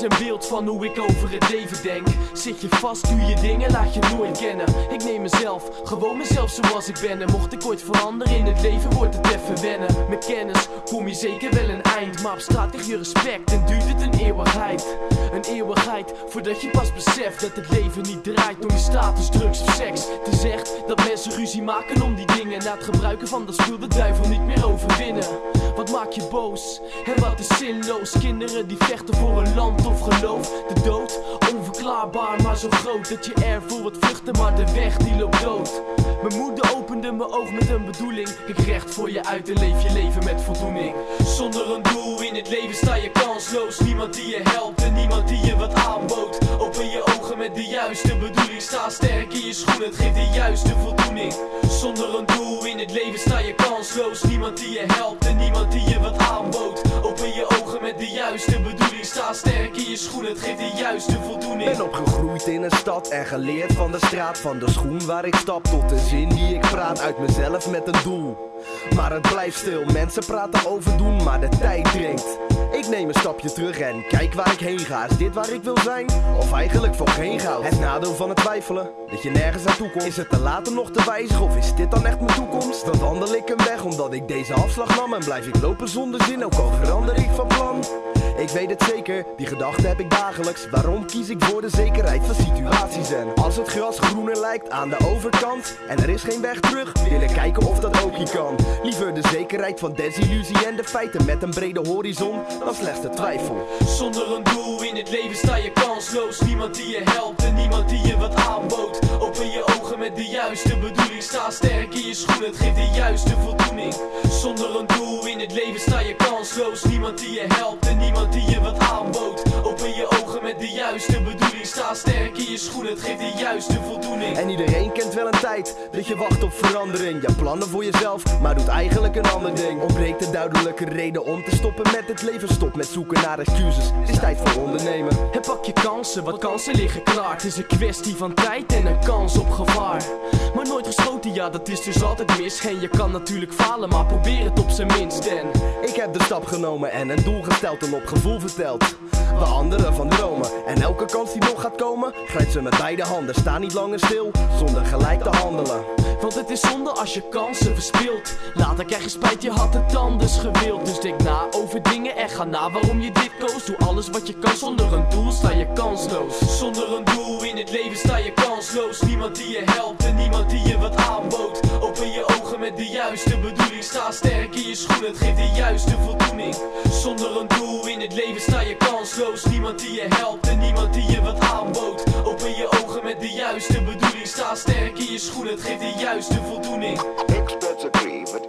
een beeld van hoe ik over het leven denk. Zit je vast, doe je dingen, laat je nooit kennen. Ik neem mezelf, gewoon mezelf zoals ik ben. En mocht ik ooit veranderen in het leven, wordt het even wennen. Met kennis kom je zeker wel een eind. Maar op straat krijg je respect en duurt het een eeuwigheid. Een eeuwigheid, voordat je pas beseft dat het leven niet draait om je status, drugs of seks. Het is echt dat mensen ruzie maken om die dingen. Na het gebruiken van dat spul de duivel niet meer overwinnen. Wat maakt je boos? En wat is zinloos? Kinderen die vechten voor een land of geloof. De dood, onverklaarbaar maar zo groot dat je ervoor wordt vluchten, maar de weg die loopt dood. Mijn moeder opende mijn oog met een bedoeling. Kijk recht voor je uit en leef je leven met voldoening. Zonder een doel in het leven sta je kansloos. Niemand die je helpt en niemand die je wat aanbood. Open je ogen met de juiste bedoeling. Sta sterk in je schoenen, het geeft de juiste voldoening. Zonder een doel in het leven sta je kansloos. Niemand die je helpt en niemand die je wat aanbood. Open je ogen met de juiste bedoeling. Sta sterk in je schoenen, het geeft de juiste voldoening. Ben opgegroeid in een stad en geleerd van de straat. Van de schoen waar ik stap tot de zin die ik praat. Uit mezelf met een doel. Maar het blijft stil, mensen praten over doen, maar de tijd dringt. Ik neem een stapje terug en kijk waar ik heen ga. Is dit waar ik wil zijn? Of eigenlijk voor geen goud? Het nadeel van het twijfelen, dat je nergens naartoe komt. Is het te laat om nog te wijzigen of is dit dan echt mijn toekomst? Dan wandel ik een weg omdat ik deze afslag nam. En blijf ik lopen zonder zin, ook al verander ik van plan. Ik weet het zeker, die gedachten heb ik dagelijks. Waarom kies ik voor de zekerheid van situaties? En als het gras groener lijkt aan de overkant en er is geen weg terug, wil ik kijken of dat ook hier kan. Liever de zekerheid van desillusie en de feiten met een brede horizon dan slechts de twijfel. Zonder een doel in het leven sta je kansloos. Niemand die je helpt en niemand die je wat aanbood. Open je ogen met de juiste bedoeling. Sta sterk in je schoenen, het geeft de juiste voldoening. Zonder een doel in het leven sta je kansloos. Niemand die je helpt en niemand die je wat aanbood. Open je ogen met de juiste bedoeling. Sta sterk in je schoenen, het geeft de juiste voldoening. En iedereen kent wel een tijd dat je wacht op verandering. Je plannen voor jezelf, maar doet eigenlijk een ander ding. Ontbreekt de duidelijke reden om te stoppen met het leven. Stop met zoeken naar excuses, het is tijd voor ondernemen. En pak je kansen, wat kansen liggen klaar. Het is een kwestie van tijd en een kans op gevaar. Maar nooit geschoten, ja dat is dus altijd mis. En je kan natuurlijk falen, maar probeer het op zijn minst. En ik heb de stap genomen en een doel gesteld en op gevoel verteld. Waar anderen van dromen en elke kans die nog gaat komen, grijp ze met beide handen. Sta niet langer stil, zonder gelijk te handelen. Want het is zonde als je kansen verspilt. Later krijg je spijt, je had het anders gewild. Dus denk na over dingen en ga na waarom je dit koos. Doe alles wat je kan, zonder een doel sta je kansloos. Zonder een doel in het leven sta je kansloos. Niemand die je helpt en niemand die je wat aanbood. Open je ogen met de juiste bedoeling. Sta sterk in je schoenen, het geeft de juiste voldoening. Zonder een doel in het leven sta je kansloos. Niemand die je helpt en niemand die je wat aanbood. Open je ogen met de juiste bedoeling. Sta sterk in je schoenen, het geeft de juiste voldoening. Experts agree that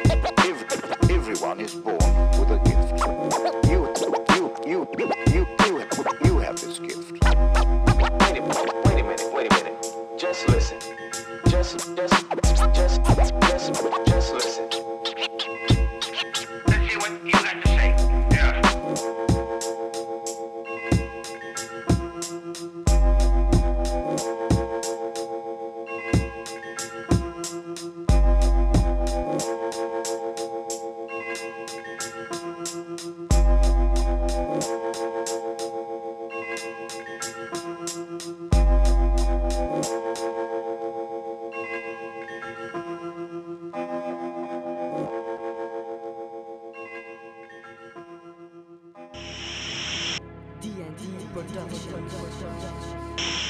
everyone is born with a gift. You have this gift. Wait a minute. Just listen. Just listen. Let's hear what you got to say. Yeah. D&D Production.